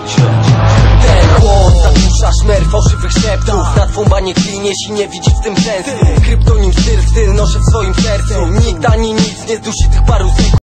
Ten głos zagłusza szmer fałszywych szeptów. Na twą banie klin, jeśli nie widzisz w tym sensu. Kryptonim styl noszę w swoim sercu. Nikt ani nic nie zdusi tych paru sekund.